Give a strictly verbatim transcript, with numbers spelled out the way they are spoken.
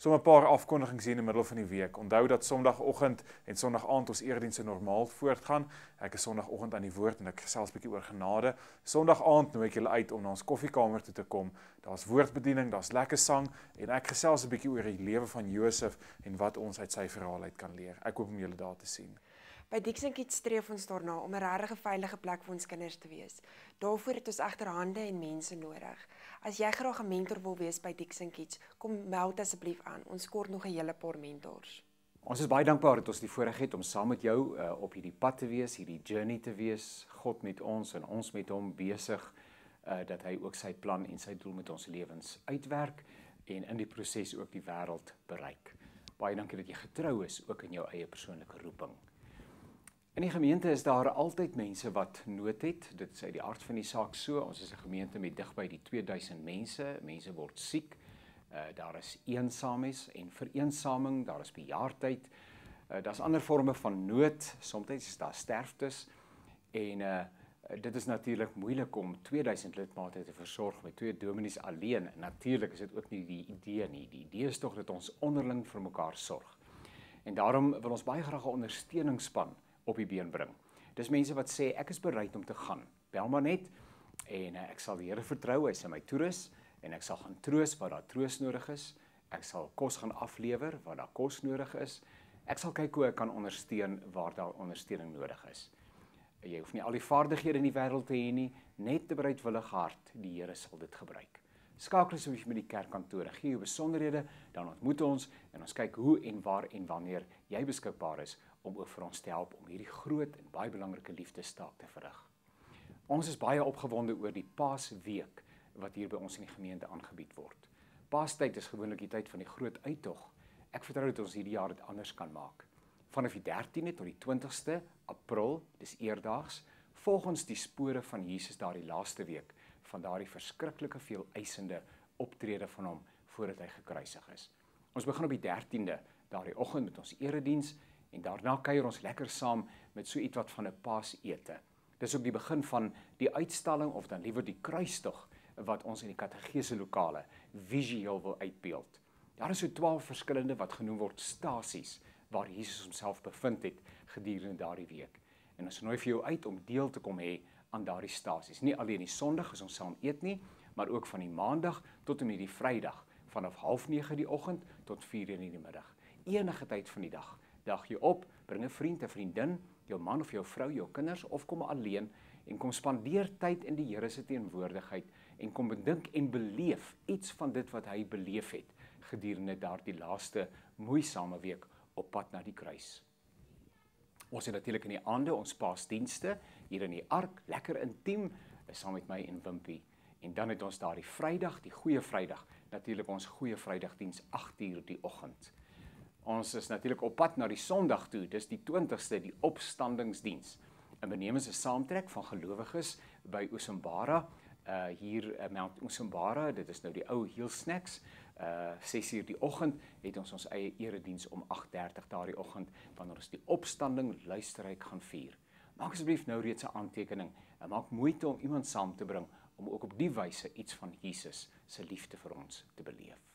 sommer 'n paar afkondigings hier in die middel van die week. Onthou dat Sondagoggend en Sondagaand ons eredienste normaal voortgaan. Ek is Sondagoggend aan die woord en ek gesels 'n bietjie oor genade. Sondagaand nooi ek julle uit om na ons koffiekamer toe te kom. Daar's woordbediening, daar's lekker sang en ek gesels 'n bietjie oor die lewe van Josef en wat ons uit sy verhaal uit kan leer. Ek hoop om julle daar te sien. By Dixon Kids streef ons daarna om 'n regtig veilige plek vir ons kinders te wees. Daarvoor het ons egter hande en mense nodig. As jy graag 'n mentor wil wees by Dixon Kids, kom meld asseblief aan. Ons kort nog 'n hele paar mentors. Ons is baie dankbaar dat ons die voorreg het om saam met jou uh, op hierdie pad te wees, hierdie journey te wees. God met ons en ons met hom besig, uh, dat hy ook sy plan en sy doel met ons lewens uitwerk en in die proses ook die wêreld bereik. Baie dankie dat jy getrou is, ook in jou eie persoonlike roeping. In die gemeente is daar altyd mense wat nood het. Dit is uit die aard van die saak so. Ons is 'n gemeente met digby die twee duisend mense. Mense word siek. Uh, daar is eensaamheid en vereensaming. Daar is bejaardheid. Uh, Daar's ander forme van nood. Soms is daar sterftes. En uh, dit is natuurlik moeilik om twee duisend lidmate te versorg met twee dominees alleen. Natuurlik is dit ook nie die idee nie. Die idee is tog dat ons onderling vir mekaar sorg. En daarom wil ons baie graag 'n ondersteuningsspan op die been bring. Dis mense wat sê, ek is bereid om te gaan. Bel maar net en uh, ek sal die Here vertrou, hy is my toerus en ek sal gaan troos waar daar troos nodig is. Ek sal kos gaan aflewer waar daar kos nodig is. Ek sal kyk hoe ek kan ondersteun waar daar ondersteuning nodig is. Jy hoef nie al die vaardighede in die wêreld te hê nie, net 'n bereidwillige hart, die Here sal dit gebruik. Skakel asseblief met die kerkkantore, gee jou besonderhede, dan ontmoet ons en ons kyk hoe en waar en wanneer jy beskikbaar is om ook vir ons te help om hierdie groot en baie belangrike liefdestaak te verrig. Ons is baie opgewonde oor die Paasweek wat hier by ons in die gemeente aangebied word. Paastyd is gewoonlik die tyd van die groot uittog. Ek vertrou dat ons hierdie jaar dit anders kan maak. Vanaf die dertiende tot die twintigste April, dis eerdaags, volg ons die spore van Jesus daardie laaste week van daardie verskriklike veel eisende optrede van hom voordat hy gekruisig is. Ons begin op die dertiende daardie oggend met ons erediens en daarna kuier ons lekker saam met so iets wat van 'n paasete. Dis ook die begin van die uitstalling of dan liewer die kruistog wat ons in die katedrale lokale visueel wil uitbeeld. Daar is so twaalf verskillende wat genoem word stasies waar Jesus homself bevind het gedurende daardie week. En ons nooi vir jou uit om deel te kom hê aan daardie stasies. Nie alleen die Sondag as ons saam eet nie, maar ook van die Maandag tot en met die Vrydag, vanaf half nege die oggend tot vier uur in die middag. Enige tyd van die dag. Dag jy op, bring 'n vriend, 'n vriendin, jou man of jou vrou, jou kinders of kom alleen en kom spandeer tyd in die Here se teenwoordigheid en kom bedink en beleef iets van dit wat hy beleef het gedurende daardie laaste moeisame week op pad na die kruis. Ons het natuurlik in die aande ons paasdienste hier in die ark, lekker intiem, saam met my en Wimpie. En dan het ons daardie Vrydag, die goeie Vrydag, natuurlik ons goeie Vrydagdiens agt uur die oggend. Ons is natuurlik op pad na die Sondag toe, dis die twintigste, die opstandingsdiens. 'n Benemens 'n saamtrek van gelowiges by Oosembara, uh, hier uh, Mount Oosembara, dit is nou die ou Heel Snacks. Uh, ses uur die oggend het ons ons eie erediens om agt dertig daardie oggend, wanneer ons die opstanding luisterryk gaan vier. Maak asseblief nou reeds 'n aantekening en maak moeite om iemand saam te bring om ook op die wyse iets van Jesus se liefde vir ons te beleef.